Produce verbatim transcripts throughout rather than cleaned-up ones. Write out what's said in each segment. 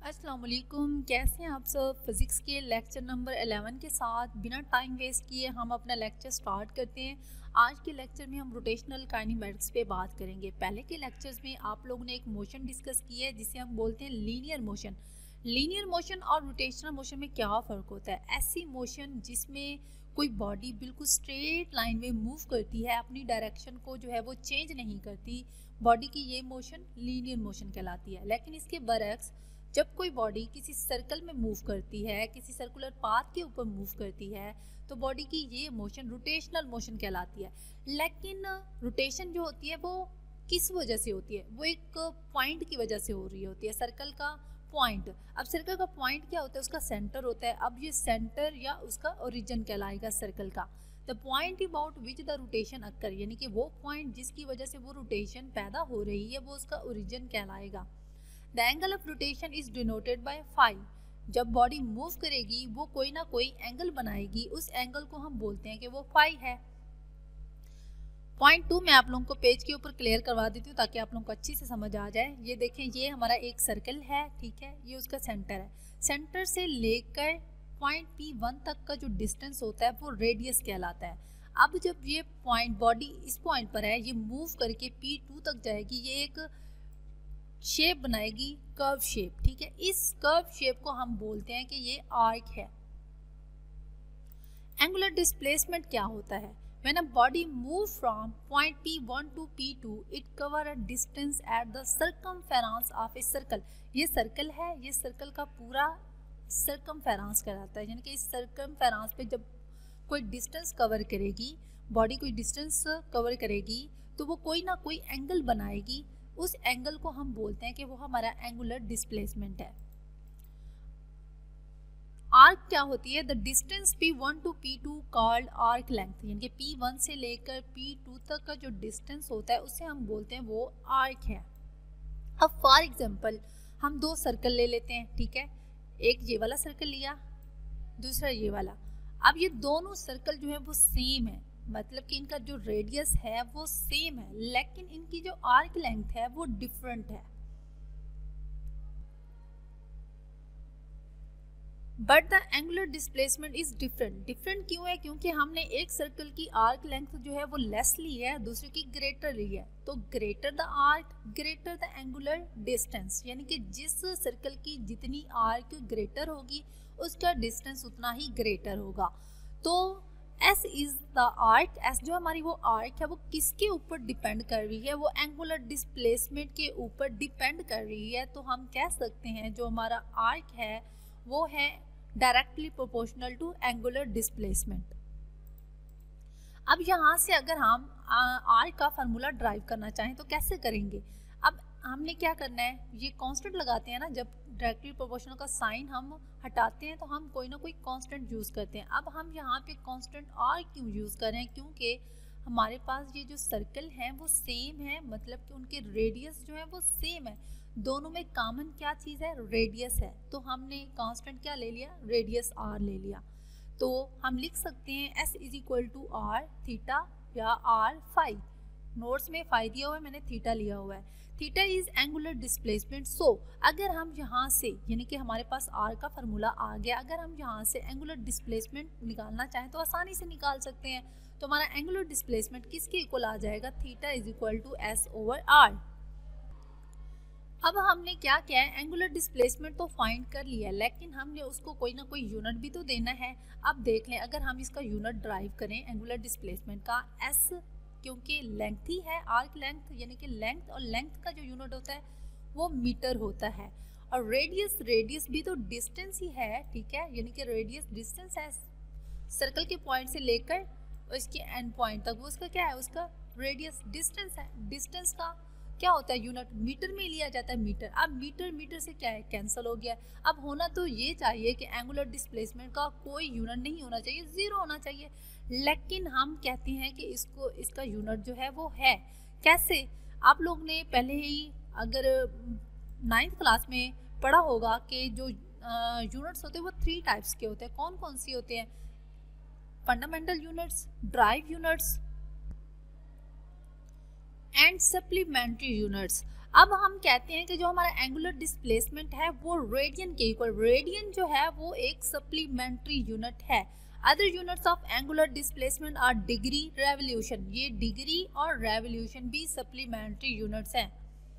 अस्सलाम वालेकुम, कैसे हैं आप सब। फिज़िक्स के लेक्चर नंबर इलेवन के साथ बिना टाइम वेस्ट किए हम अपना लेक्चर स्टार्ट करते हैं। आज के लेक्चर में हम रोटेशनल काइनेमेटिक्स पे बात करेंगे। पहले के लेक्चर्स में आप लोगों ने एक मोशन डिस्कस किया है जिसे हम बोलते हैं लीनियर मोशन। लीनियर मोशन और रोटेशनल मोशन में क्या फ़र्क होता है? ऐसी मोशन जिसमें कोई बॉडी बिल्कुल स्ट्रेट लाइन में मूव करती है, अपनी डायरेक्शन को जो है वो चेंज नहीं करती, बॉडी की ये मोशन लीनियर मोशन कहलाती है। लेकिन इसके बरक्स जब कोई बॉडी किसी सर्कल में मूव करती है, किसी सर्कुलर पाथ के ऊपर मूव करती है, तो बॉडी की ये मोशन रोटेशनल मोशन कहलाती है। लेकिन रोटेशन जो होती है वो किस वजह से होती है? वो एक पॉइंट की वजह से हो रही होती है, सर्कल का पॉइंट। अब सर्कल का पॉइंट क्या होता है? उसका सेंटर होता है। अब ये सेंटर या उसका ओरिजिन कहलाएगा सर्कल का। The point about which the rotation occur, यानी कि वो पॉइंट जिसकी वजह से वो रोटेशन पैदा हो रही है, वो उसका ओरिजिन कहलाएगा। The angle of rotation is denoted by phi. जब बॉडी मूव करेगी वो कोई ना कोई एंगल बनाएगी, उस एंगल को हम बोलते हैं कि वो फाई है। पॉइंट टू मैं आप लोगों को पेज के ऊपर क्लियर करवा देती हूँ ताकि आप लोगों को अच्छी से समझ आ जाए। ये देखें, ये हमारा एक सर्कल है, ठीक है, ये उसका सेंटर है। सेंटर से लेकर पॉइंट पी वन तक का जो डिस्टेंस होता है वो रेडियस कहलाता है। अब जब ये पॉइंट बॉडी इस पॉइंट पर है, ये मूव करके पी टू तक जाएगी, ये एक शेप बनाएगी, कर्व शेप, ठीक है। इस कर्व शेप को हम बोलते हैं कि ये आर्क है। एंगुलर डिस्प्लेसमेंट क्या होता है? When a body move from point P one to P two, it cover a distance at the circumference of a circle. ये सर्कल है, ये सर्कल का पूरा सर्कमफेरेंस कहलाता है। यानी कि इस सर्कमफेरेंस पे जब कोई डिस्टेंस कवर करेगी, बॉडी कोई डिस्टेंस कवर करेगी, तो वो कोई ना कोई एंगल बनाएगी। उस एंगल को हम बोलते हैं कि वो हमारा एंगुलर डिस्प्लेसमेंट है। आर्क क्या होती है? The distance P one to P two called arc length, यानी कि पी वन से लेकर पी टू तक का जो डिस्टेंस होता है उसे हम बोलते हैं वो आर्क है। अब फॉर एग्जांपल हम दो सर्कल ले लेते हैं, ठीक है। एक ये वाला सर्कल लिया, दूसरा ये वाला। अब ये दोनों सर्कल जो है वो सेम है, मतलब कि इनका जो रेडियस है वो सेम है, लेकिन इनकी जो आर्क लेंथ है वो डिफरेंट है। But the angular displacement is different. Different क्यों है? क्योंकि हमने एक सर्कल की आर्क लेंथ जो है वो लेस ली है, दूसरे की ग्रेटर ली है। तो greater the arc greater the angular distance, यानी कि जिस सर्कल की जितनी आर्क ग्रेटर होगी उसका डिस्टेंस उतना ही ग्रेटर होगा। तो S is the arc, S जो हमारी वो आर्क है वो किसके ऊपर डिपेंड कर रही है? वो एंगुलर डिस्प्लेसमेंट के ऊपर डिपेंड कर रही है। तो हम कह सकते हैं जो हमारा आर्क है वो है directly proportional to angular displacement. अब यहाँ से अगर हम आर्क का फार्मूला ड्राइव करना चाहें तो कैसे करेंगे? अब हमने क्या करना है, ये कांस्टेंट लगाते हैं ना, जब डायरेक्टली प्रोपोर्शनल का साइन हम हटाते हैं तो हम कोई ना कोई कांस्टेंट यूज़ करते हैं। अब हम यहाँ पे कांस्टेंट आर क्यों यूज़ कर रहे हैं? क्योंकि हमारे पास ये जो सर्कल हैं वो सेम है, मतलब कि उनके रेडियस जो है वो सेम है। दोनों में कॉमन क्या चीज़ है? रेडियस है। तो हमने कांस्टेंट क्या ले लिया? रेडियस आर ले लिया। तो हम लिख सकते हैं S is equal to R theta या आर फाई। नोट्स में फाई दिया हुआ है, मैंने थीटा लिया हुआ है। Theta is angular displacement. So अगर हम यहाँ से, यानी कि हमारे पास आर का फार्मूला आ गया, अगर हम यहाँ से एंगुलर डिस्प्लेसमेंट निकालना चाहें तो आसानी से निकाल सकते हैं। तो हमारा एंगुलर डिस्प्लेसमेंट किसके इक्वल आ जाएगा? Theta is equal to S over R. अब हमने क्या किया है, एंगुलर डिस्प्लेसमेंट तो फाइंड कर लिया, लेकिन हमने उसको कोई ना कोई यूनिट भी तो देना है। अब देख लें, अगर हम इसका यूनिट ड्राइव करें एंगुलर डिस्प्लेसमेंट का, एस क्योंकि लेंथ ही है, आर्क लेंथ, यानी कि लेंथ, और लेंथ का जो यूनिट होता है वो मीटर होता है। और रेडियस, रेडियस भी तो डिस्टेंस ही है, ठीक है, यानी कि रेडियस डिस्टेंस है सर्कल के पॉइंट से लेकर उसके एंड पॉइंट तक, वो उसका क्या है? उसका रेडियस डिस्टेंस है। डिस्टेंस का क्या होता है? यूनिट मीटर में लिया जाता है, मीटर। अब मीटर मीटर से क्या है? कैंसिल हो गया। अब होना तो ये चाहिए कि एंगुलर डिस्प्लेसमेंट का कोई यूनिट नहीं होना चाहिए, जीरो होना चाहिए, लेकिन हम कहते हैं कि इसको, इसका यूनिट जो है वो है। कैसे? आप लोग ने पहले ही अगर नाइन्थ क्लास में पढ़ा होगा कि जो यूनिट्स होते हैं वो थ्री टाइप्स के होते हैं। कौन कौन सी होते हैं? Fundamental units, derive units and supplementary units. अब हम कहते हैं कि जो हमारा एंगुलर डिस्प्लेसमेंट है वो रेडियन के इक्वल, रेडियन जो है वो एक सप्लीमेंट्री यूनिट है। Other units of angular displacement are degree, revolution, ये डिग्री और रेवोल्यूशन भी सप्लीमेंट्री यूनिट्स हैं।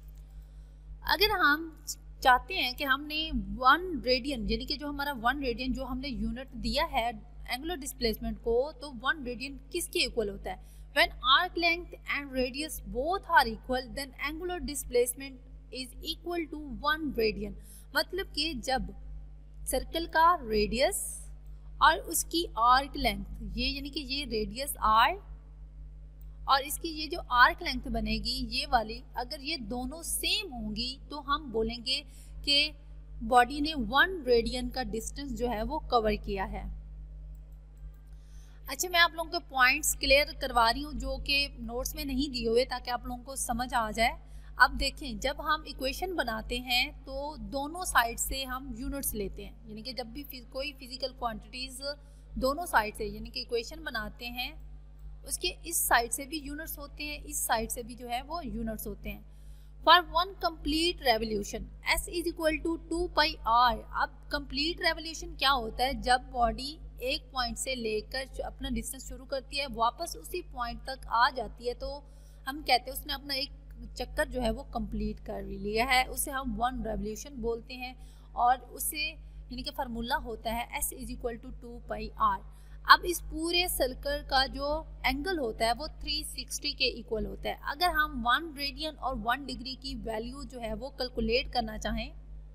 अगर हम चाहते हैं कि हमने वन रेडियन यानी कि जो हमारा वन रेडियन जो हमने यूनिट दिया है एंगुलर डिस्प्लेसमेंट को, तो वन रेडियन किसके इक्वल होता है? When arc length and radius both are equal, then angular displacement is equal to one radian. मतलब कि जब सर्कल का रेडियस और उसकी आर्क लेंथ, ये यानी कि ये रेडियस आर और इसकी ये जो आर्क लेंथ बनेगी ये वाली, अगर ये दोनों सेम होंगी तो हम बोलेंगे कि बॉडी ने वन रेडियन का डिस्टेंस जो है वो कवर किया है। अच्छा, मैं आप लोगों के पॉइंट्स क्लियर करवा रही हूँ जो कि नोट्स में नहीं दिए हुए, ताकि आप लोगों को समझ आ जाए। अब देखें, जब हम इक्वेशन बनाते हैं तो दोनों साइड से हम यूनिट्स लेते हैं, यानी कि जब भी कोई फिजिकल क्वांटिटीज़ दोनों साइड से यानी कि इक्वेशन बनाते हैं, उसके इस साइड से भी यूनिट्स होते हैं, इस साइड से भी जो है वो यूनिट्स होते हैं। For one complete revolution S is equal to two pi R. अब कंप्लीट रेवोल्यूशन क्या होता है? जब बॉडी एक पॉइंट से लेकर अपना डिस्टेंस शुरू करती है, वापस उसी पॉइंट तक आ जाती है, तो हम कहते हैं उसने अपना एक चक्कर जो है वो कंप्लीट कर लिया है, उसे हम वन रेवोल्यूशन बोलते हैं। और उसे यानी कि फार्मूला होता है S is equal to two pi R. अब इस पूरे सर्कल का जो एंगल होता है वो थ्री सिक्सटी के इक्वल होता है। अगर हम वन रेडियन और वन डिग्री की वैल्यू जो है वो कैलकुलेट करना चाहें,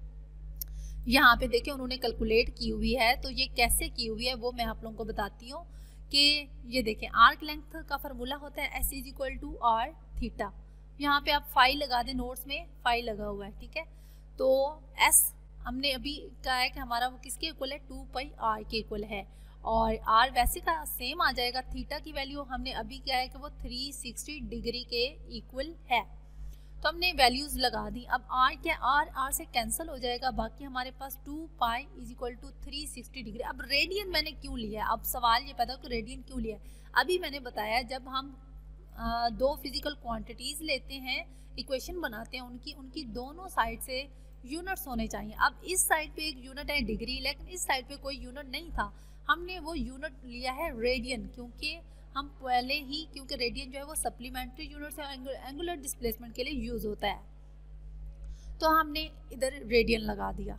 यहाँ पे देखिए उन्होंने कैलकुलेट की हुई है, तो ये कैसे की हुई है वो मैं आप लोगों को बताती हूँ कि ये देखें, आर्क लेंथ का फार्मूला होता है S is equal to R theta. यहाँ पे आप फाई लगा दें, नोट्स में फाई लगा हुआ है, ठीक है। तो एस हमने अभी कहा है कि हमारा वो किसके इक्वल है? टू पाई आर के इक्वल है, और आर वैसे का सेम आ जाएगा। थीटा की वैल्यू हमने अभी क्या है कि वो थ्री सिक्सटी डिग्री के इक्वल है, तो हमने वैल्यूज लगा दी। अब आर क्या, आर आर से कैंसिल हो जाएगा, बाकी हमारे पास two pi is equal to three sixty degree. अब रेडियन मैंने क्यों लिया? अब सवाल ये पैदा हो कि रेडियन क्यों लिया? अभी मैंने बताया जब हम आ, दो फिजिकल क्वांटिटीज लेते हैं, इक्वेशन बनाते हैं, उनकी उनकी दोनों साइड से यूनिट्स होने चाहिए। अब इस साइड पे एक यूनिट है डिग्री, लेकिन इस साइड पे कोई यूनिट नहीं था, हमने वो यूनिट लिया है रेडियन, क्योंकि हम पहले ही क्योंकि रेडियन जो है वो सप्लीमेंट्री यूनिट से एंगुलर डिस्प्लेसमेंट के लिए यूज होता है, तो हमने इधर रेडियन लगा दिया।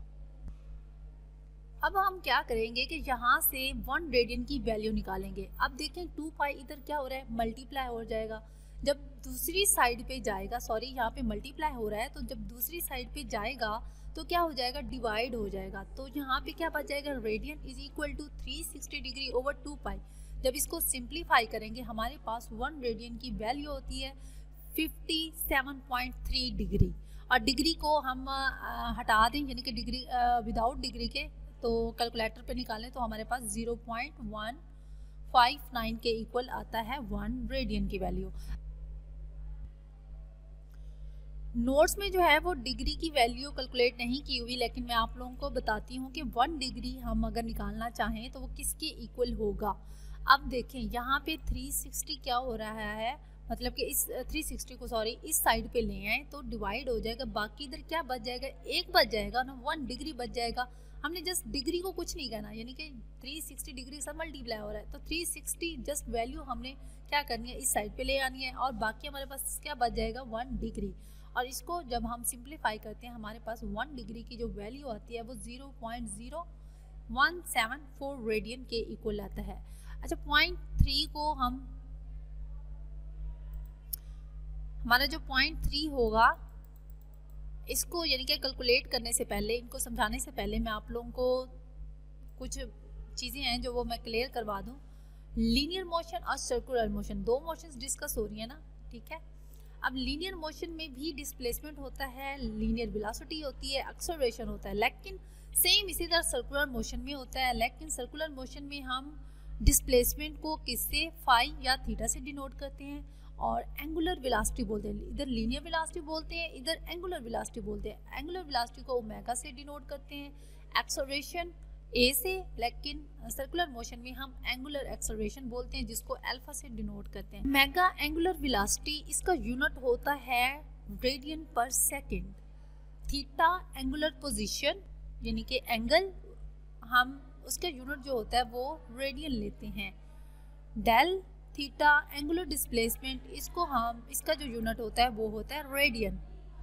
अब हम क्या करेंगे कि यहाँ से वन रेडियन की वैल्यू निकालेंगे। अब देखें टू पाई इधर क्या हो रहा है? मल्टीप्लाई हो जाएगा। जब दूसरी साइड पे जाएगा, सॉरी यहाँ पे मल्टीप्लाई हो रहा है, तो जब दूसरी साइड पे जाएगा तो क्या हो जाएगा? डिवाइड हो जाएगा। तो यहाँ पे क्या बच जाएगा? Radian is equal to three sixty degree over two pi. जब इसको सिंप्लीफाई करेंगे हमारे पास वन रेडियन की वैल्यू होती है fifty seven point three degree, और डिग्री को हम आ, हटा दें, यानी कि डिग्री विदाउट डिग्री के, तो कैलकुलेटर पे निकालें तो हमारे पास zero point one five nine के इक्वल आता है वन रेडियन की वैल्यू। नोट्स में जो है वो डिग्री की वैल्यू कैलकुलेट नहीं की हुई, लेकिन मैं आप लोगों को बताती हूँ कि वन डिग्री हम अगर निकालना चाहें तो वो किसके इक्वल होगा। अब देखें यहाँ पे थ्री सिक्सटी क्या हो रहा है, मतलब कि इस थ्री सिक्सटी को सॉरी इस साइड पे ले आए तो डिवाइड हो जाएगा, बाकी इधर क्या बच जाएगा? एक बच जाएगा ना, वन डिग्री बच जाएगा। हमने जस्ट डिग्री को कुछ नहीं कहना, यानी कि थ्री सिक्सटी डिग्री से मल्टीप्लाई हो रहा है, तो थ्री सिक्सटी जस्ट वैल्यू हमने क्या करनी है? इस साइड पे ले आनी है, और बाकी हमारे पास क्या बच जाएगा? One degree. और इसको जब हम सिंप्लीफाई करते हैं हमारे पास वन डिग्री की जो वैल्यू आती है वो zero point zero one seven four radian के इक्वल आता है। अच्छा, पॉइंट थ्री को हम, हमारा जो पॉइंट थ्री होगा इसको यानी कि कैलकुलेट करने से पहले, इनको समझाने से पहले मैं आप लोगों को कुछ चीज़ें हैं जो वो मैं क्लियर करवा दूं। लीनियर मोशन और सर्कुलर मोशन, दो मोशंस डिस्कस हो रही है ना, ठीक है। अब लीनियर मोशन में भी डिस्प्लेसमेंट होता है, लीनियर वेलोसिटी होती है, एक्सेलरेशन होता है, लेकिन सेम इसी तरह सर्कुलर मोशन में होता है। लेकिन सर्कुलर मोशन में हम डिस्प्लेसमेंट को किससे? फाई या थीटा से डिनोट करते हैं, और एंगुलर वेलोसिटी बोलते हैं। इधर लीनियर वेलोसिटी बोलते हैं, इधर एंगुलर वेलोसिटी बोलते हैं। एंगुलर वेलोसिटी को ओमेगा से डिनोट करते हैं, एक्सेलरेशन ए से, लेकिन सर्कुलर मोशन में हम एंगुलर एक्सेलरेशन बोलते हैं जिसको अल्फा से डिनोट करते हैं। मेगा एंगुलर वेलोसिटी, इसका यूनिट होता है रेडियन पर सेकेंड। थीटा एंगुलर पोजीशन यानी कि एंगल, हम उसका यूनिट जो होता है वो रेडियन लेते हैं। डेल थीटा एंगुलर डिस्प्लेसमेंट, इसको हम इसका जो यूनिट होता है वो होता है रेडियन।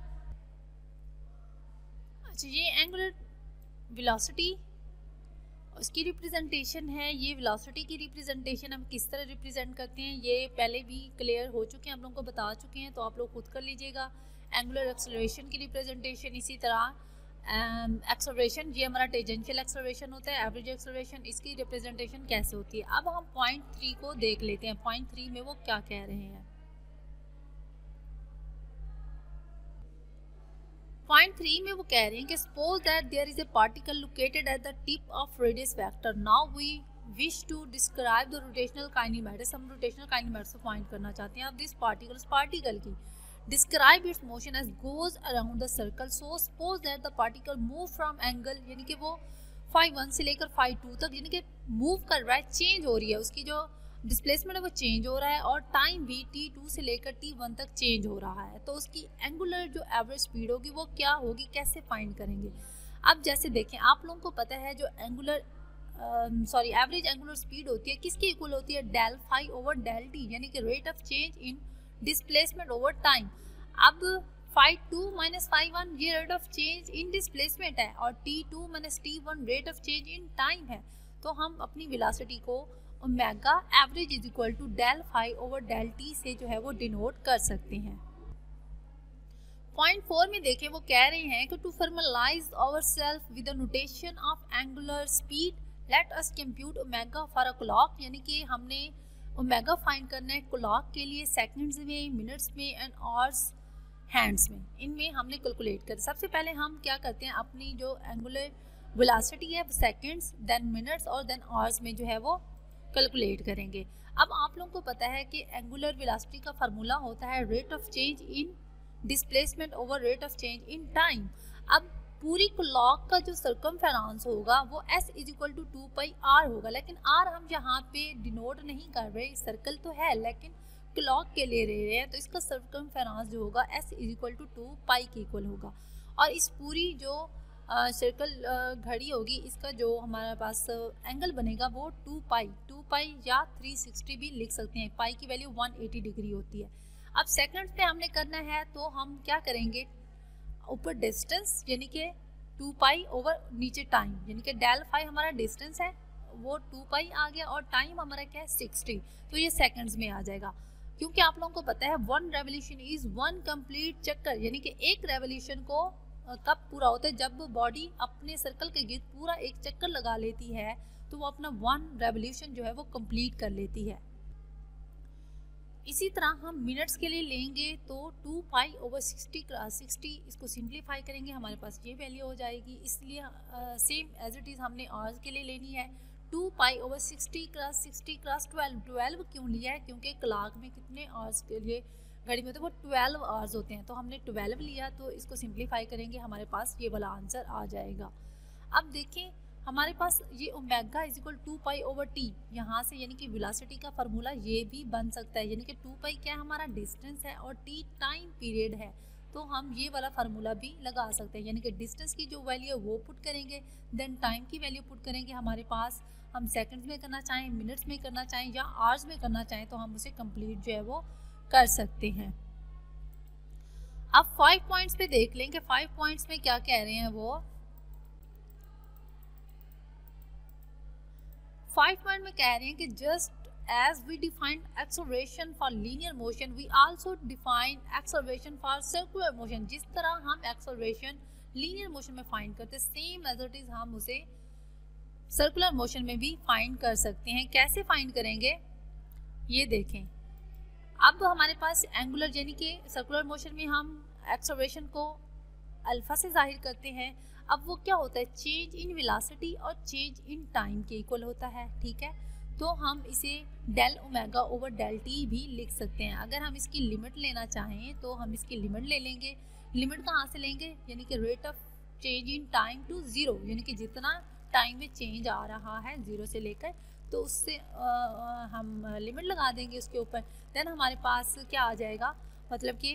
अच्छा, ये एंगुलर वेलोसिटी उसकी रिप्रेजेंटेशन है। ये वेलोसिटी की रिप्रेजेंटेशन हम किस तरह रिप्रेजेंट करते हैं ये पहले भी क्लियर हो चुके हैं, हम लोगों को बता चुके हैं, तो आप लोग खुद कर लीजिएगा। एंगुलर एक्सेलरेशन की रिप्रेजेंटेशन, इसी तरह एक्सेलरेशन, ये हमारा टेंजेंशियल एक्सेलरेशन होता है, एवरेज एक्सेलरेशन, इसकी रिप्रेजेंटेशन कैसे होती है। अब हम पॉइंट थ्री को देख लेते हैं। पॉइंट थ्री में वो क्या कह रहे हैं। पॉइंट थ्री में वो कह रहे हैं कि suppose that there is a particle located at the tip of radius vector, now we wish to describe the rotational kinematics. हम रोटेशनल काइनेमेटिक्स को फाइंड करना चाहते हैं। अब दिस पार्टिकल, उस पार्टिकल की describe its motion as goes around the circle, so suppose that the particle move from angle यानी कि वो फाइव वन से लेकर फाइव टू तक यानी कि मूव कर रहा है, चेंज हो रही है, उसकी जो डिस्प्लेसमेंट है वो चेंज हो रहा है, और टाइम भी टी टू से लेकर टी वन तक चेंज हो रहा है। तो उसकी एंगुलर जो एवरेज स्पीड होगी वो क्या होगी, कैसे फाइंड करेंगे। अब जैसे देखें, आप लोगों को पता है जो angular sorry average angular speed होती है किसकी इक्वल होती है, del phi over del t, यानी कि rate of change in displacement over time. अब phi two minus phi one ये rate of change in displacement है, और t two minus t one rate of change in time है। तो हम अपनी वेलोसिटी को omega average is equal to del phi over del t से जो है वो डिनोट कर सकते हैं। पॉइंट फोर में देखें, वो कह रहे हैं कि to formalize ourself with the notation of angular speed let us compute omega for a clock, यानी कि हमने ओमेगा फाइंड करना है क्लॉक के लिए, सेकंड्स में, मिनट्स में एंड आवर्स हैंड्स में, इनमें हमने कैलकुलेट कर। सबसे पहले हम क्या करते हैं, अपनी जो एंगुलर वेलोसिटी है सेकंड्स, देन मिनट्स और देन आवर्स में जो है वो कैलकुलेट करेंगे। अब आप लोगों को पता है कि एंगुलर वेलोसिटी का फार्मूला होता है rate of change in displacement over rate of change in time. अब पूरी क्लॉक का जो सर्कमफेरेंस होगा वो s is equal to two pi r होगा, लेकिन r हम यहाँ पे डिनोट नहीं कर रहे, सर्कल तो है लेकिन क्लॉक के लिए ले रहे हैं, तो इसका सर्कमफेरेंस जो होगा s is equal to two pi के इक्वल होगा। और इस पूरी जो सर्कल घड़ी होगी, इसका जो हमारे पास एंगल बनेगा वो टू पाई टू पाई या थ्री सिक्सटी भी लिख सकते हैं। पाई की वैल्यू वन एटी डिग्री होती है। अब सेकंड्स पे हमने करना है, तो हम क्या करेंगे, ऊपर डिस्टेंस यानी कि टू पाई ओवर नीचे टाइम, यानी कि डेल फाइव हमारा डिस्टेंस है वो टू पाई आ गया, और टाइम हमारा क्या है सिक्सटी, तो ये सेकंड्स में आ जाएगा। क्योंकि आप लोगों को पता है one revolution is one complete चक्कर, यानी कि एक रेवोल्यूशन को कब पूरा होता है, जब बॉडी अपने सर्कल के गिर्द पूरा एक चक्कर लगा लेती है, तो वो अपना वन रेवोल्यूशन जो है वो कंप्लीट कर लेती है। इसी तरह हम मिनट्स के लिए लेंगे तो two pi over sixty sixty इसको सिंप्लीफाई करेंगे, हमारे पास ये वैल्यू हो जाएगी। इसलिए सेम एज इट इज़ हमने आवर्स के लिए लेनी है, two pi over sixty cross sixty cross twelve. Twelve क्यों लिया है, क्योंकि क्लॉक में कितने आवर्स के लिए घड़ी में तो वो ट्वेल्व आवर्स होते हैं, तो हमने ट्वेल्व लिया, तो इसको सिंप्लीफाई करेंगे, हमारे पास ये वाला आंसर आ जाएगा। अब देखें हमारे पास ये omega is equal to pi over t, यहाँ से यानी कि वेलोसिटी का फार्मूला ये भी बन सकता है, यानी कि टू पाई क्या हमारा डिस्टेंस है और टी टाइम पीरियड है, तो हम ये वाला फार्मूला भी लगा सकते हैं। यानी कि डिस्टेंस की जो वैल्यू है वो पुट करेंगे, देन टाइम की वैल्यू पुट करेंगे, हमारे पास हम सेकंड्स में करना चाहें, मिनट्स में करना चाहें या आवर्स में करना चाहें, तो हम उसे कंप्लीट जो है वो कर सकते हैं। अब फाइव पॉइंट्स पे देख लें कि फाइव पॉइंट्स में क्या कह रहे हैं वो। फाइव पॉइंट में कह रहे हैं कि just as we defined acceleration for linear motion we also define acceleration for circular motion. जिस तरह हम एक्सेलरेशन लीनियर मोशन में फाइंड करते, सेम एज इट इज हम उसे सर्कुलर मोशन में भी फाइंड कर सकते हैं। कैसे फाइंड करेंगे ये देखें। अब हमारे पास एंगुलर यानी कि सर्कुलर मोशन में हम एक्सेलरेशन को अल्फा से जाहिर करते हैं। अब वो क्या होता है, चेंज इन वेलोसिटी और चेंज इन टाइम के इक्वल होता है, ठीक है। तो हम इसे del omega over del t भी लिख सकते हैं। अगर हम इसकी लिमिट लेना चाहें तो हम इसकी लिमिट ले लेंगे। लिमिट कहाँ से लेंगे, यानी कि rate of change in time to zero, यानी कि जितना टाइम में चेंज आ रहा है ज़ीरो से लेकर, तो उससे आ, हम लिमिट लगा देंगे उसके ऊपर। देन हमारे पास क्या आ जाएगा, मतलब कि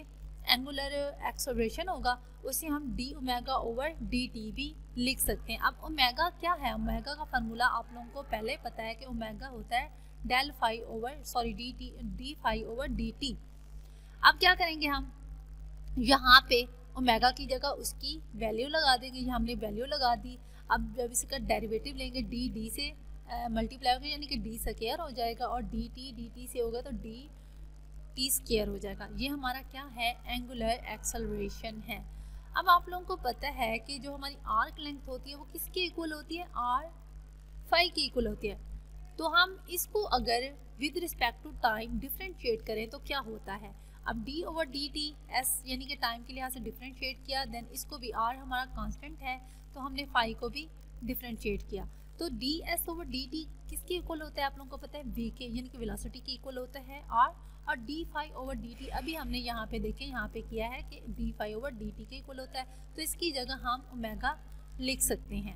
एंगुलर एक्सेलरेशन होगा उसे हम d omega over D t भी लिख सकते हैं। अब ओमेगा क्या है, ओमेगा का फार्मूला आप लोगों को पहले पता है कि ओमेगा होता है del phi over sorry d t d phi over D t. अब क्या करेंगे हम, यहाँ पे ओमेगा की जगह उसकी वैल्यू लगा देंगे, यहाँ हमने वैल्यू लगा दी। अब जब इसका डेरिवेटिव लेंगे डी डी से मल्टीप्लाई होगा यानी कि डी स्क्वायर हो जाएगा और डी टी डी टी से होगा तो डी टी स्क्वायर हो जाएगा। ये हमारा क्या है, एंगुलर एक्सेलरेशन है। अब आप लोगों को पता है कि जो हमारी आर्क लेंथ होती है वो किसके इक्वल होती है, आर फाई की इक्वल होती है। तो हम इसको अगर with respect to time differentiate करें तो क्या होता है, अब d over D t s यानी कि टाइम के लिहाज से डिफरेंशिएट किया, देन इसको भी r हमारा कांस्टेंट है तो हमने फाई को भी डिफरेंशिएट किया। तो d s over D t किसके इक्वल होता है, आप लोगों को पता है v के यानी कि वेलोसिटी के इक्वल होता है r, और d phi over D t अभी हमने यहाँ पे देखें यहाँ पे किया है कि d phi over D t के इक्वल होता है, तो इसकी जगह हम ओमेगा लिख सकते हैं।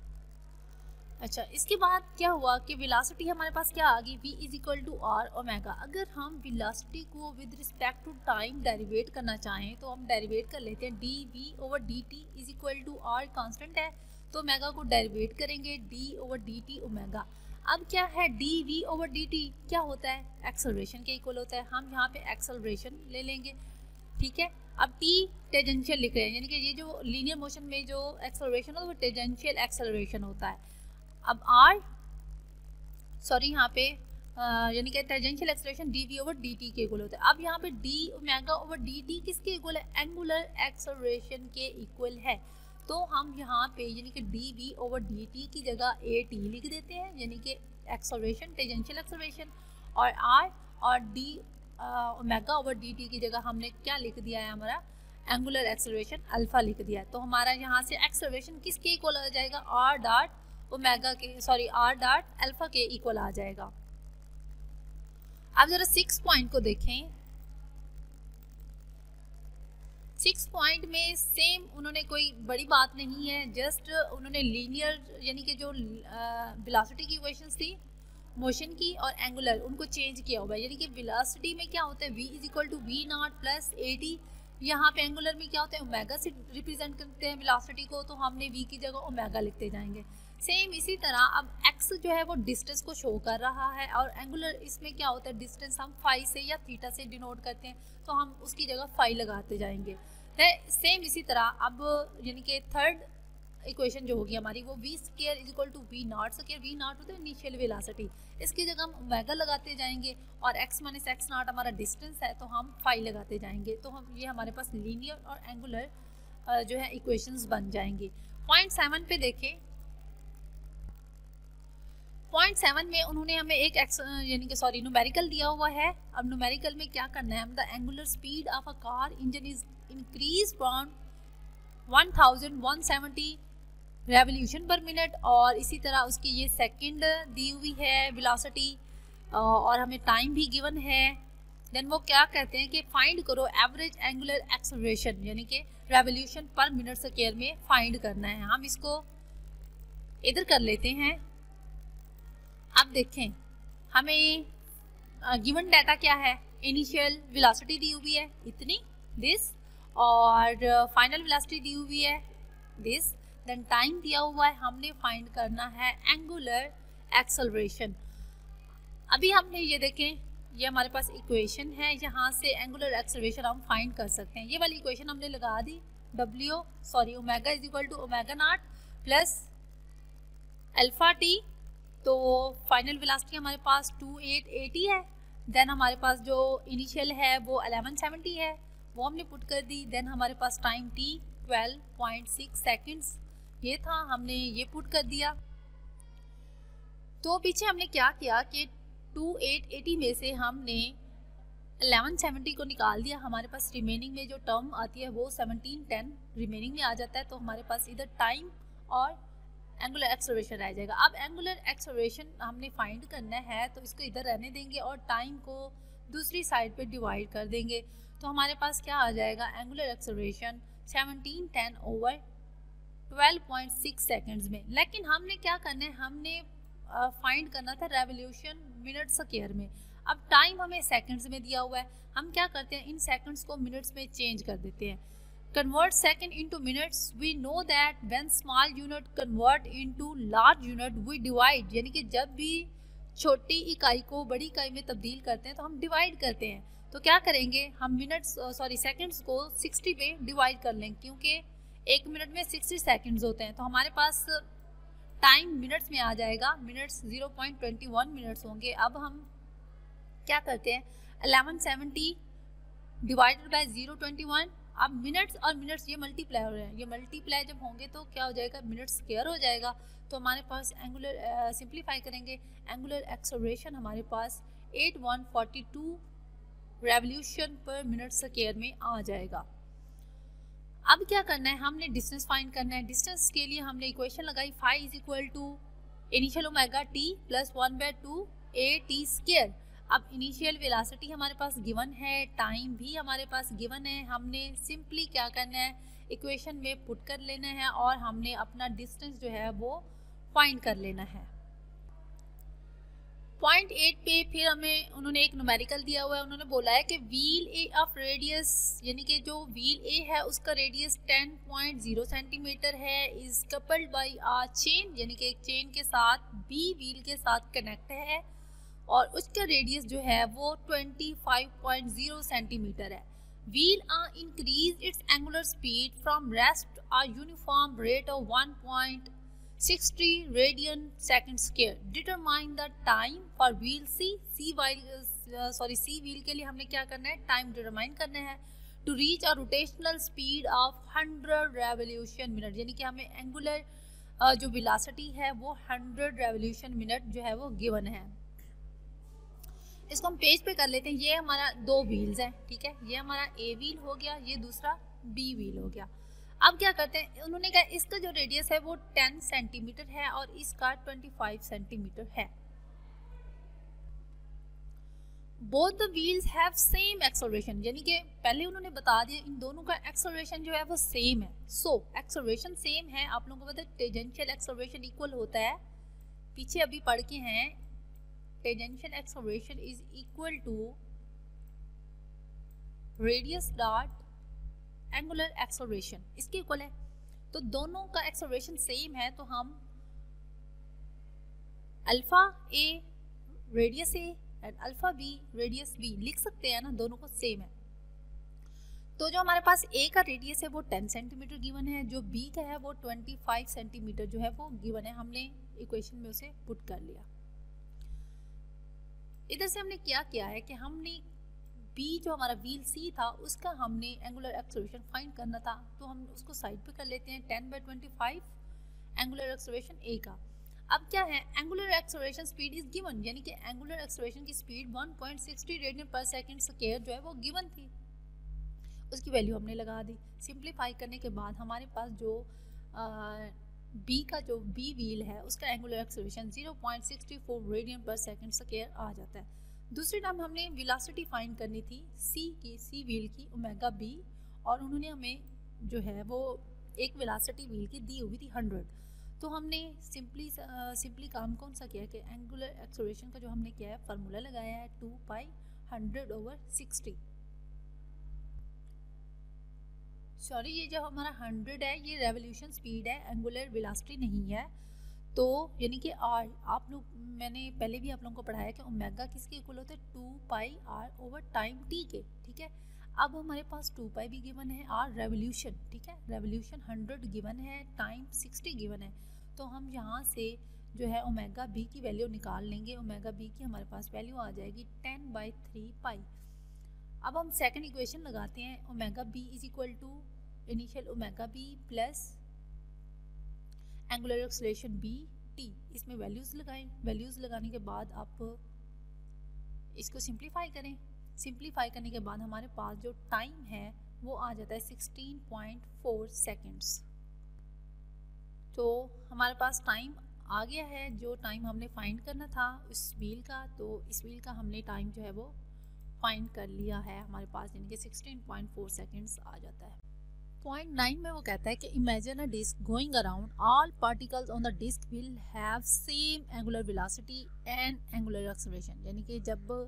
अच्छा, इसके बाद क्या हुआ कि वेलोसिटी हमारे पास क्या आ गई, v is equal to r omega. अगर हम वेलोसिटी को with respect to time derivate करना चाहें तो हम डेरिवेट कर लेते हैं, d we over D t is equal to r constant है तो ओमेगा को डेरिवेट करेंगे d over D t omega. अब क्या है, d we over D t क्या होता है, एक्सेलरेशन के इक्वल होता है, हम यहाँ पे एक्सेलरेशन ले लेंगे, ठीक है। अब t टेंजेंशियल लिख रहे हैं यानी कि ये जो लीनियर मोशन में जो एक्सेलरेशन होता है वो टेंजेंशियल एक्सेलरेशन होता है। अब r सॉरी यहाँ पे यानी कि tangential acceleration d we over D t के इक्वल होता है। अब यहाँ पे d omega over D t किसके इक्वल है, एंगुलर एक्सेलरेशन के इक्वल है। तो हम यहाँ पे यानी कि D we over D t की जगह ए टी लिख देते हैं यानी कि एक्सेलरेशन टेंजेंशियल एक्सेलरेशन, और r और d omega over D t की जगह हमने क्या लिख दिया है, हमारा एंगुलर एक्सेलरेशन अल्फा लिख दिया है। तो हमारा यहाँ से एक्सेलरेशन किसके इक्वल आ जाएगा, r डॉट ओमेगा के सॉरी r डॉट अल्फा के इक्वल आ जाएगा। अब जरा सिक्स पॉइंट को देखें, सिक्स पॉइंट में सेम उन्होंने कोई बड़ी बात नहीं है, जस्ट उन्होंने लीनियर यानी कि जो वेलोसिटी की इक्वेशंस थी मोशन की और एंगुलर उनको चेंज किया हुआ है। यानी कि वेलोसिटी में क्या होता है, v is equal to v naught plus a t, यहाँ पे एंगुलर में क्या होता है, ओमेगा से रिप्रेजेंट करते हैं वेलोसिटी को, तो हमने v की जगह ओमेगा लिखते जाएंगे। सेम इसी तरह अब x जो है वो डिस्टेंस को शो कर रहा है और एंगुलर इसमें क्या होता है, डिस्टेंस हम फाई से या थीटा से डिनोट करते हैं तो हम उसकी जगह फाई लगाते जाएंगे। सेम इसी तरह अब यानी कि थर्ड इक्वेशन जो होगी हमारी वो v square is equal to v naught square, v naught होता है इनिशियल वेलोसिटी, इसकी जगह हम ओमेगा लगाते जाएंगे और x माइनस एक्स नॉट हमारा डिस्टेंस है तो हम फाई लगाते जाएंगे। तो हम ये हमारे पास लीनियर और एंगुलर जो है इक्वेशंस बन जाएंगी। पॉइंट सेवन पे देखें, पॉइंट सेवन में उन्होंने हमें एक यानी कि सॉरी न्यूमेरिकल दिया हुआ है। अब न्यूमेरिकल में क्या करना है, the angular speed of a car engine is increase from one thousand one seventy revolution per minute, और इसी तरह उसकी ये सेकंड दी हुई है वेलोसिटी और हमें टाइम भी गिवन है। देन वो क्या कहते हैं कि फाइंड करो एवरेज एंगुलर एक्सेलरेशन यानी कि रेवोल्यूशन पर मिनट स्क्वायर में फाइंड करना है। हम इसको इधर कर लेते हैं। अब देखें हमें गिवन डाटा क्या है, इनिशियल वेलोसिटी दी हुई है इतनी दिस, और फाइनल वेलोसिटी दी हुई है दिस, देन टाइम दिया हुआ है, हमने फाइंड करना है एंगुलर एक्सेलरेशन। अभी हमने ये देखें ये हमारे पास इक्वेशन है, यहाँ से एंगुलर एक्सेलरेशन हम फाइंड कर सकते हैं। ये वाली इक्वेशन हमने लगा दी, डब्ल्यू sorry omega is equal to omega naught plus alpha t, तो फाइनल वेलोसिटी हमारे पास टू एट एटी है, देन हमारे पास जो इनिशियल है वो इलेवन सेवेंटी है वो हमने पुट कर दी, देन हमारे पास time t twelve point six seconds ये था, हमने ये पुट कर दिया। तो पीछे हमने क्या किया कि टू एट एटी में से हमने इलेवन सेवेंटी को निकाल दिया, हमारे पास रिमेनिंग में जो टर्म आती है वो सेवनटीन टेन रिमेनिंग में आ जाता है, तो हमारे पास इधर टाइम और एंगुलर एक्सेलरेशन रह जाएगा। अब एंगुलर एक्सेलरेशन हमने फाइंड करना है तो इसको इधर रहने देंगे और टाइम को दूसरी साइड पे डिवाइड कर देंगे, तो हमारे पास क्या आ जाएगा, angular acceleration seventeen ten over twelve point six seconds में। लेकिन हमने क्या करना है, हमने फाइंड करना था रेवोल्यूशन मिनट स्क्वायर में। अब टाइम हमें सेकंड्स में दिया हुआ है, हम क्या करते हैं इन सेकंड्स को मिनट्स में चेंज कर देते हैं। Convert second into minutes, we know that when small unit convert into large unit we divide, यानी कि जब भी छोटी इकाई को बड़ी इकाई में तब्दील करते हैं तो हम डिवाइड करते हैं। तो क्या करेंगे हम मिनट्स सॉरी सेकंड्स को साठ में डिवाइड कर लेंगे, क्योंकि एक मिनट में साठ सेकंड्स होते हैं, तो हमारे पास टाइम मिनट्स में आ जाएगा, minutes zero point two one minutes होंगे। अब हम क्या करते हैं eleven seventy divided by zero point two one, अब मिनट्स और मिनट्स ये मल्टीप्लाई हो रहे हैं, ये मल्टीप्लाई जब होंगे तो क्या हो जाएगा मिनट्स स्क्वायर हो जाएगा। तो हमारे पास एंगुलर सिंप्लीफाई करेंगे, एंगुलर एक्सेलरेशन हमारे पास eight one forty two revolution per minute square में आ जाएगा। अब क्या करना है हमने डिस्टेंस फाइंड करना है। डिस्टेंस के लिए हमने इक्वेशन लगाई phi is equal to initial omega t plus one by two a t square. अब इनिशियल वेलोसिटी हमारे पास गिवन है, टाइम भी हमारे पास गिवन है, हमने सिंपली क्या करना है इक्वेशन में पुट कर लेना है और हमने अपना डिस्टेंस जो है वो फाइंड कर लेना है। पॉइंट एट पे फिर हमें उन्होंने एक न्यूमेरिकल दिया हुआ है, उन्होंने बोला है कि व्हील ए ऑफ रेडियस, यानी कि जो व्हील ए है उसका radius ten point zero centimetre है, is coupled by a chain, यानी कि एक चेन के साथ बी व्हील के साथ कनेक्ट है और उसका रेडियस जो है वो twenty five point zero centimetre है। Wheel uh increase its angular speed from rest a uniform rate of one point sixty radian second square. Determine the time for wheel C, C wheel sorry C wheel के लिए हमने क्या करना है time determine करना है to reach a rotational speed of hundred revolution minute, यानी कि हमें एंगुलर uh, जो वेलोसिटी है वो हंड्रेड रेवोल्यूशन मिनट जो है वो गिवन है। इसको हम पेज पे कर लेते हैं। ये हमारा दो व्हील्स हैं, ठीक है, ये हमारा ए व्हील हो गया, ये दूसरा बी व्हील हो गया। अब क्या करते हैं उन्होंने कहा इसका जो रेडियस है वो टेन सेंटीमीटर है और इसका पच्चीस सेंटीमीटर है। Both the wheels have same acceleration, यानी कि पहले उन्होंने बता दिया इन दोनों का एक्सेलरेशन जो है वो सेम है। सो एक्सेलरेशन सेम है, आप लोगों को पता है टेंजेंशियल एक्सेलरेशन इक्वल होता है, पीछे अभी पढ़ के हैं tangential acceleration is equal to radius dot angular acceleration, इसके इक्वल है। तो दोनों का एक्सेलरेशन सेम है तो हम alpha A radius A and alpha B radius B लिख सकते हैं ना, दोनों को सेम है। तो जो हमारे पास ए का रेडियस है वो टेन सेंटीमीटर गिवन है, जो बी का है वो पच्चीस सेंटीमीटर जो है वो गिवन है, हमने इक्वेशन में उसे पुट कर लिया। इधर से हमने क्या किया है कि हमने बी जो हमारा व्हील सी था उसका हमने एंगुलर एक्सेलरेशन फाइंड करना था, तो हम उसको साइड पे कर लेते हैं। Ten by twenty five angular acceleration A का। अब क्या है angular acceleration speed is given, यानी कि एंगुलर एक्सेलरेशन की speed one point sixty radian per second square जो है वो गिवन थी, उसकी वैल्यू हमने लगा दी। सिंप्लीफाई करने के बाद हमारे पास जो बी का जो बी व्हील है उसका angular acceleration zero point six four radian per second square आ जाता है। दूसरी टाइम हमने वेलोसिटी फाइंड करनी थी सी की, सी व्हील की ओमेगा बी, और उन्होंने हमें जो है वो एक वेलोसिटी व्हील की दी हुई थी हंड्रेड। तो हमने सिंपली सिंपली काम कौन सा किया कि एंगुलर एक्सेलरेशन का जो हमने किया है फार्मूला लगाया है two pi hundred over sixty. Sorry ये जो हमारा हंड्रेड है ये रेवोल्यूशन स्पीड है, एंगुलर वेलोसिटी नहीं है। तो यानी कि आर आप लोग मैंने पहले भी आप लोगों को पढ़ाया कि ओमेगा किसके इक्वल होता है two pi R over time T के, ठीक है। अब हमारे पास टू पाई भी गिवन है, आर रेवोल्यूशन, ठीक है, रेवोल्यूशन हंड्रेड गिवन है, टाइम सिक्सटी गिवन है। तो हम यहाँ से जो है ओमेगा बी की वैल्यू निकाल लेंगे। ओमेगा बी की हमारे पास वैल्यू आ जाएगी टेन बाई थ्री पाई। अब हम सेकंड इक्वेशन लगाते हैं, omega B is equal to initial omega B plus angular acceleration B T, इसमें वैल्यूज़ लगाएं। वैल्यूज़ लगाने के बाद आप इसको सिंप्लीफाई करें। सिंप्लीफाई करने के बाद हमारे पास जो टाइम है वो आ जाता है सिक्सटीन पॉइंट फोर सेकेंड्स। तो हमारे पास टाइम आ गया है, जो टाइम हमने फाइंड करना था उस व्हील का, तो इस व्हील का हमने टाइम जो है वो फाइंड कर लिया है हमारे पास, यानी कि सिक्सटीन पॉइंट फोर सेकेंड्स आ जाता है। पॉइंट नाइन में वो कहता है कि imagine a disc going around, all particles on the disc will have same angular velocity and angular acceleration, यानी कि जब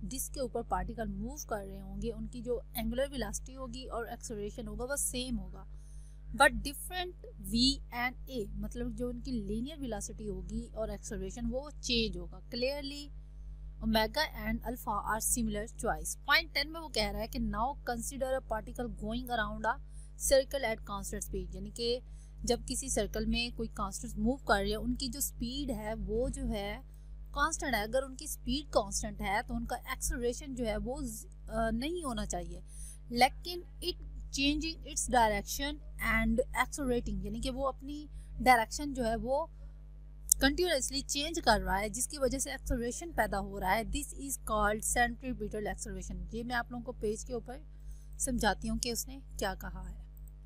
डिस्क के ऊपर पार्टिकल मूव कर रहे होंगे उनकी जो एंगुलर वेलोसिटी होगी और एक्सेलरेशन होगा वो सेम होगा, but different V and A, मतलब जो उनकी लीनियर वेलोसिटी होगी और एक्सेलरेशन वो चेंज होगा। Clearly omega and alpha are similar choice. Point ten में वो कह रहा है कि now consider a particle going around a circle at constant speed, यानी कि जब किसी सर्कल में कोई कांस्टेंट मूव कर रही है उनकी जो स्पीड है वो जो है कांस्टेंट है। अगर उनकी स्पीड कांस्टेंट है तो उनका एक्सेलरेशन जो है वो नहीं होना चाहिए, लेकिन it changing its direction and accelerating, यानी कि वो अपनी डायरेक्शन जो है वो कंटिन्यूसली चेंज कर रहा है जिसकी वजह से एक्सेलरेशन पैदा हो रहा है। This is called centripetal acceleration. ये मैं आप लोगों को पेज के ऊपर समझाती हूँ कि उसने क्या कहा है।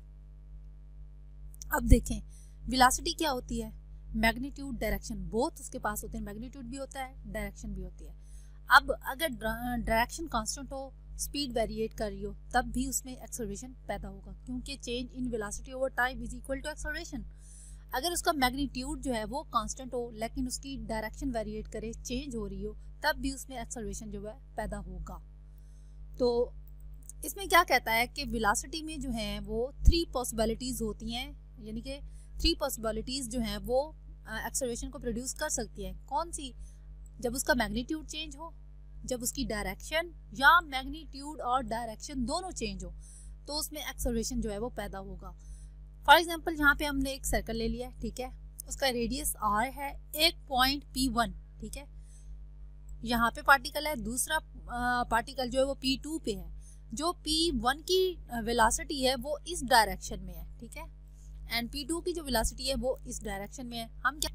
अब देखें वेलोसिटी क्या होती है, मैग्नीट्यूड डायरेक्शन बोथ उसके पास होते हैं, मैग्नीट्यूड भी होता है डायरेक्शन भी होती है। अब अगर डायरेक्शन कांस्टेंट हो, स्पीड वेरिएट कर रही हो, तब भी उसमें एक्सेलरेशन पैदा होगा, क्योंकि change in velocity over time is equal to acceleration. अगर उसका मैग्नीट्यूड जो है वो कांस्टेंट हो लेकिन उसकी डायरेक्शन वेरिएट करे, चेंज हो रही हो, तब भी उसमें एक्सेलरेशन जो है पैदा होगा। तो इसमें क्या कहता है कि वेलोसिटी में जो है वो थ्री पॉसिबिलिटीज होती हैं, यानी कि थ्री पॉसिबिलिटीज जो हैं वो एक्सेलरेशन को प्रोड्यूस कर सकती हैं। कौन सी? जब उसका मैग्नीट्यूड चेंज हो, जब उसकी डायरेक्शन या मैग्नीट्यूड और डायरेक्शन दोनों चेंज हो, तो उसमें एक्सेलरेशन जो है वो पैदा होगा। फॉर एग्जाम्पल यहाँ पे हमने एक सर्कल ले लिया, ठीक है, उसका रेडियस आर है, एक पॉइंट पी वन, ठीक है, यहाँ पे पार्टिकल है, दूसरा पार्टिकल जो है वो पी टू पे है। जो पी वन की वेलोसिटी है वो इस डायरेक्शन में है, ठीक है, एंड पी टू की जो वेलोसिटी है वो इस डायरेक्शन में है। हम क्या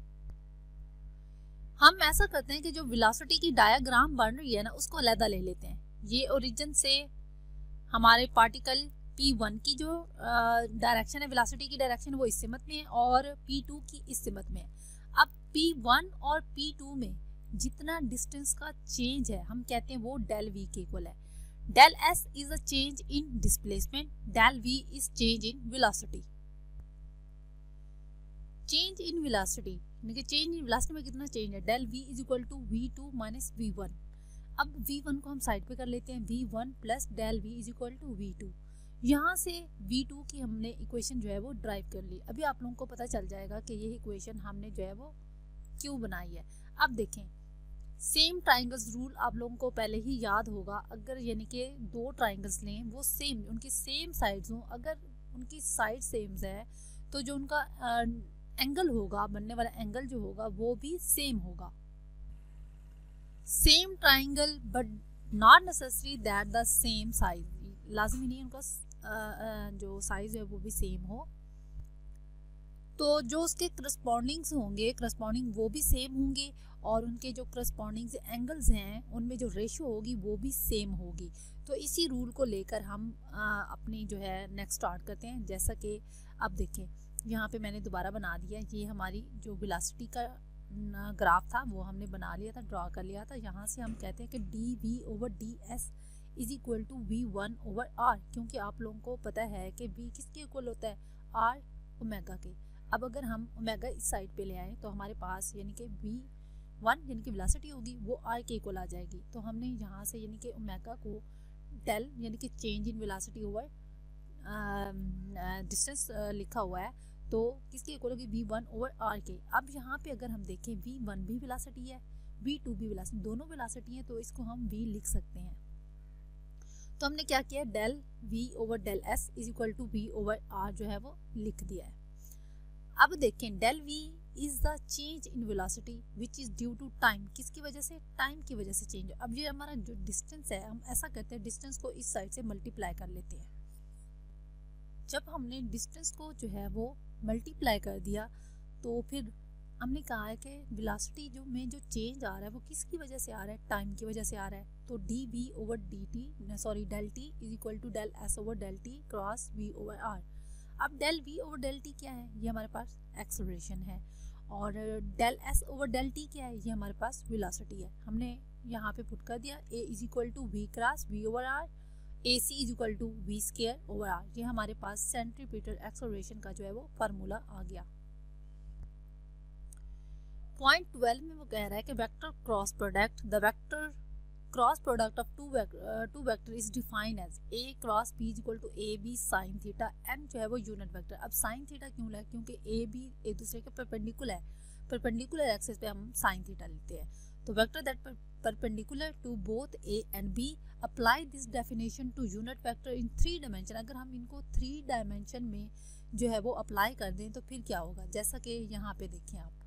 हम ऐसा करते हैं कि जो वेलोसिटी की डायग्राम बन रही है ना उसको अलग ले लेते हैं। ये ओरिजिन से हमारे पार्टिकल पी वन की जो डायरेक्शन है, वेलोसिटी की डायरेक्शन वो इस सिमत में है और पी टू की इस सिमत में है। अब पी वन और पी टू में जितना डिस्टेंस का चेंज है हम कहते हैं वो डेल वी के इक्वल है। Del S is a change in displacement, del V is change in velocity. Change in velocity यानी कि चेंज इन वेलोसिटी में कितना चेंज है, del V is equal to V two minus V one. अब V one को हम side पे कर लेते हैं, V one plus del V is equal to V two. यहाँ से वी टू की हमने इक्वेशन जो है वो ड्राइव कर ली। अभी आप लोगों को पता चल जाएगा कि ये इक्वेशन हमने जो है वो क्यों बनाई है। अब देखें सेम ट्राइंगल्स रूल आप लोगों को पहले ही याद होगा। अगर यानी कि दो ट्राइंगल्स लें वो सेम, उनकी सेम साइड्स हों, अगर उनकी साइड सेम है तो जो उनका एंगल होगा, बनने वाला एंगल जो होगा वो भी सेम होगा। Same triangle but not necessary that the same size, लाजमी नहीं उनका जो साइज है वो भी सेम हो। तो जो उसके करस्पॉन्डिंग्स होंगे करस्पॉन्डिंग वो भी सेम होंगे और उनके जो करस्पॉन्डिंग एंगल्स हैं उनमें जो रेशो होगी वो भी सेम होगी। तो इसी रूल को लेकर हम आ, अपनी जो है नेक्स्ट स्टार्ट करते हैं। जैसा कि अब देखें यहाँ पे मैंने दोबारा बना दिया, ये हमारी जो वेलोसिटी का ग्राफ था वो हमने बना लिया था, ड्रॉ कर लिया था। यहाँ से हम कहते हैं कि D we over D S is equal to V one over R, क्योंकि आप लोगों को पता है कि वी किसके इक्वल होता है, आर ओमेगा के। अब अगर हम ओमेगा इस साइड पे ले आए तो हमारे पास यानी कि वी वन यानी कि वेलोसिटी होगी वो आर के इक्वल आ जाएगी। तो हमने यहाँ से यानी कि ओमेगा को डेल यानी कि change in velocity over distance लिखा हुआ है, तो किसके इक्वल होगी, वी वन ओवर आर के। अब यहाँ पे अगर हम देखें वी वन भी वेलोसिटी है, वी टू भी वेलोसिटी, दोनों वेलोसिटी है, तो इसको हम वी लिख सकते हैं। तो हमने क्या किया, del V over del S is equal to V over R जो है वो लिख दिया है। अब देखें del V is the change in velocity which is due to time, किसकी वजह से, टाइम की वजह से चेंज। अब ये हमारा जो डिस्टेंस है हम ऐसा करते हैं डिस्टेंस को इस साइड से मल्टीप्लाई कर लेते हैं। जब हमने डिस्टेंस को जो है वो मल्टीप्लाई कर दिया तो फिर हमने कहा है कि वेलोसिटी जो में जो चेंज आ रहा है वो किसकी वजह से आ रहा है, टाइम की वजह से आ रहा है। तो D we over D T sorry del T is equal to del S over del T cross V over R. अब del V over del T क्या है, ये हमारे पास एक्सेलरेशन है, और del S over del T क्या है, ये हमारे पास वेलोसिटी है। हमने यहाँ पे पुट कर दिया A is equal to V cross V over R, A C is equal to V square over R. ये हमारे पास सेंट्रीपिटल एक्सेलरेशन का जो है वो फार्मूला आ गया। पॉइंट ट्वेल्व में वो कह रहा है कि vector cross product the vector cross product of two two vector is defined as A cross B is equal to A B sine theta, N जो है वो यूनिट वेक्टर। अब साइन थीटा क्यों लगा, क्योंकि ए बी एक दूसरे के परपेंडिकुलर है, परपेंडिकुलर एक्सिस पे हम साइन थीटा लेते हैं। तो vector that perpendicular to both A and B, apply this definition to unit vector in three dimension. अगर हम इनको थ्री डायमेंशन में जो है वो अप्लाई कर दें तो फिर क्या होगा, जैसा कि यहाँ पे देखें आप।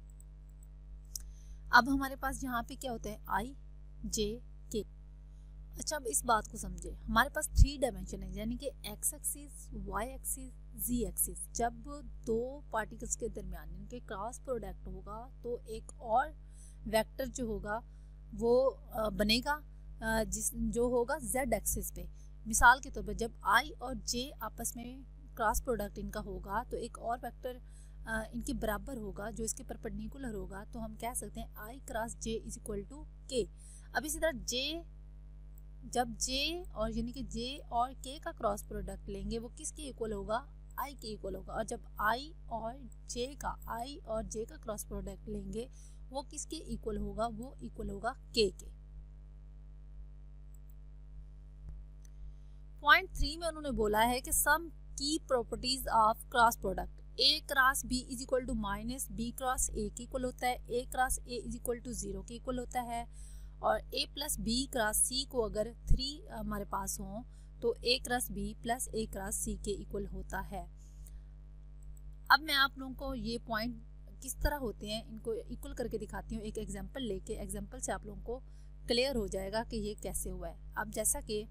अब हमारे पास यहाँ पे क्या होता है, आई जे के। अच्छा, अब इस बात को समझे, हमारे पास थ्री डायमेंशन है, यानी कि X axis, Y axis, Z axis. जब दो पार्टिकल्स के दरमियान इनके क्रॉस प्रोडक्ट होगा तो एक और वेक्टर जो होगा वो बनेगा जिस जो होगा जेड एक्सिस पे। मिसाल के तौर पर जब आई और जे आपस में क्रॉस प्रोडक्ट इनका होगा तो एक और वेक्टर इनके बराबर होगा जो इसके परपेंडिकुलर होगा, तो हम कह सकते हैं I cross J is equal to K. अब इसी तरह जे, जब जे और यानी कि जे और के का क्रॉस प्रोडक्ट लेंगे वो किसके इक्वल होगा, आई के इक्वल होगा। और जब आई और जे का आई और जे का क्रॉस प्रोडक्ट लेंगे वो किसके इक्वल होगा, वो इक्वल होगा के के। पॉइंट थ्री में उन्होंने बोला है कि सम की properties of cross product, A cross B is equal to minus B cross A के इक्वल होता है, A cross A is equal to zero के इक्वल होता है, और A plus B cross C को अगर थ्री हमारे पास हो तो A cross B plus A cross C के इक्वल होता है। अब मैं आप लोगों को ये पॉइंट किस तरह होते हैं इनको इक्वल करके दिखाती हूँ, एक एग्जांपल लेके। एग्जांपल से आप लोगों को क्लियर हो जाएगा कि ये कैसे हुआ है। अब जैसा कि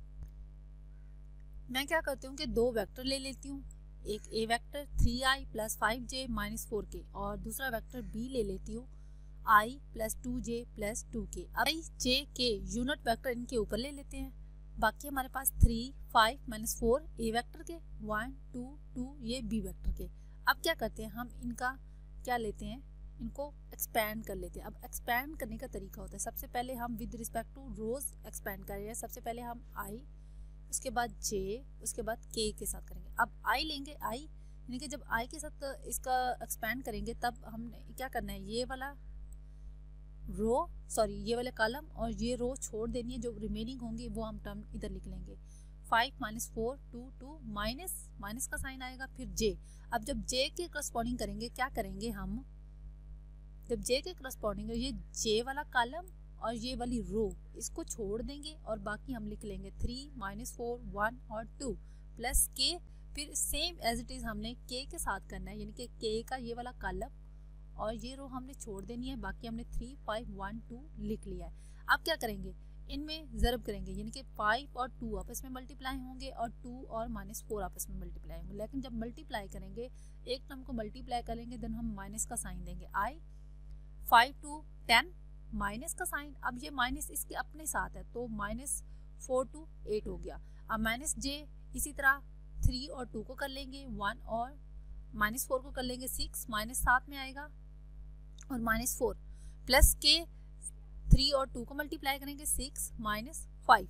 मैं क्या करती हूँ कि दो वेक्टर ले लेती हूँ, एक A vector three I plus five J minus four K, और दूसरा वेक्टर बी ले लेती हूँ I plus two J plus two K. I जे के यूनिट वेक्टर इनके ऊपर ले लेते हैं, बाकी हमारे पास three five minus four A vector के, वन टू टू ये बी वेक्टर के। अब क्या करते हैं, हम इनका क्या लेते हैं, इनको एक्सपैंड कर लेते हैं। अब एक्सपैंड करने का तरीका होता है, सबसे पहले हम with respect to rows expand कर रहे हैं। सबसे पहले हम आई, उसके बाद जे, उसके बाद के के साथ करेंगे। अब आई लेंगे, आई यानी कि जब आई के साथ इसका एक्सपैंड करेंगे तब हमने क्या करना है, ये वाला रो सॉरी ये वाले कॉलम और ये रो छोड़ देनी है, जो रिमेनिंग होंगी वो हम टर्म इधर लिख लेंगे। Five minus four two two minus minus का साइन आएगा, फिर जे। अब जब जे के करस्पॉन्डिंग करेंगे क्या करेंगे हम, जब जे के करस्पॉन्डिंग ये जे वाला कॉलम और ये वाली रो इसको छोड़ देंगे और बाकी हम लिख लेंगे थ्री माइनस फोर वन और टू प्लस के। फिर सेम एज इट इज हमने के के साथ करना है, यानी कि के का ये वाला कॉलम और ये रो हमने छोड़ देनी है, बाकी हमने थ्री फाइव वन टू लिख लिया है। अब क्या करेंगे, इनमें ज़रब करेंगे, यानी कि फाइव और टू आपस में मल्टीप्लाई होंगे और टू और माइनस फोर आपस में मल्टीप्लाई होंगे। लेकिन जब मल्टीप्लाई करेंगे एक टर्म को मल्टीप्लाई करेंगे देन हम माइनस का साइन देंगे। I five two ten minus का साइन, अब ये माइनस इसके अपने साथ है तो माइनस फोर टू एट हो गया। अब माइनस जे इसी तरह थ्री और टू को कर लेंगे, वन और माइनस फोर को कर लेंगे सिक्स, माइनस सात में आएगा और minus four plus K three और टू को मल्टीप्लाई करेंगे सिक्स माइनस फाइव।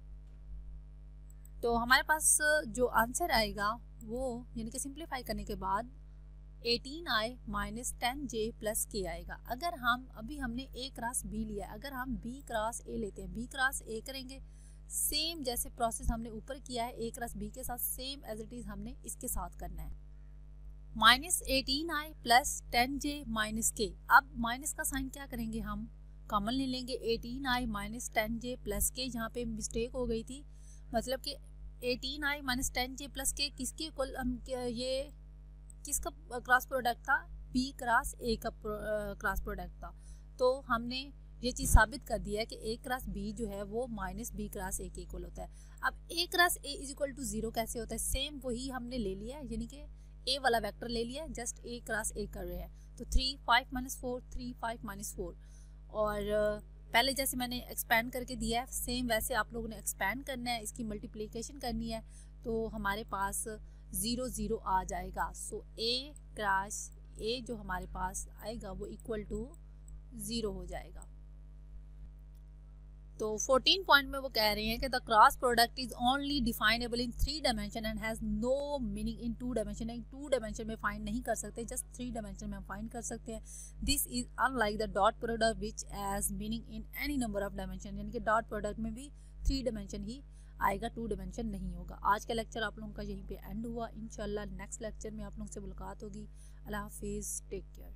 तो हमारे पास जो आंसर आएगा वो यानी कि सिंप्लीफाई करने के बाद eighteen I minus ten J plus K आएगा। अगर हम अभी हमने ए क्रॉस बी लिया, अगर हम बी क्रॉस ए लेते हैं, बी क्रॉस ए करेंगे सेम जैसे प्रोसेस हमने ऊपर किया है ए क्रॉस बी के साथ, सेम एज इट इज हमने इसके साथ करना है। Minus eighteen I plus ten J minus K. अब माइनस का साइन क्या करेंगे, हम कॉमन ले लेंगे, eighteen I minus ten J plus K. यहाँ पे मिस्टेक हो गई थी, मतलब कि eighteen I minus ten J plus K किसके इक्वल, ये किसका क्रॉस प्रोडक्ट था, बी क्रॉस ए का क्रॉस प्रोडक्ट था। तो हमने ये चीज़ साबित कर दिया है कि ए क्रॉस बी जो है वो माइनस बी क्रॉस ए के इक्वल होता है। अब A cross A is equal to zero कैसे होता है, सेम वही हमने ले लिया है, यानी कि ए वाला वेक्टर ले लिया है, जस्ट ए क्रॉस ए कर रहे हैं। तो three five minus four three five minus four, और पहले जैसे मैंने एक्सपैंड करके दिया है सेम वैसे आप लोगों ने एक्सपैंड करना है, इसकी मल्टीप्लिकेशन करनी है, तो हमारे पास ज़ीरो ज़ीरो आ जाएगा। सो ए क्रॉस ए जो हमारे पास आएगा वो इक्वल टू ज़ीरो हो जाएगा। तो फोर्टीन पॉइंट में वो कह रहे हैं कि the cross product is only definable in three dimension and has no meaning in two dimension. Two dimension में फाइंड नहीं कर सकते, जस्ट थ्री डायमेंशन में हम फाइंड कर सकते हैं। This is unlike the dot product which has meaning in any number of dimension, यानी कि डॉट प्रोडक्ट में भी थ्री डायमेंशन ही आएगा, टू डायमेंशन नहीं होगा। आज का लेक्चर आप लोगों का यहीं पे एंड हुआ। इंशाल्लाह नेक्स्ट लेक्चर में आप लोगों से मुलाकात होगी। अल्लाह हाफिज़, टेक केयर।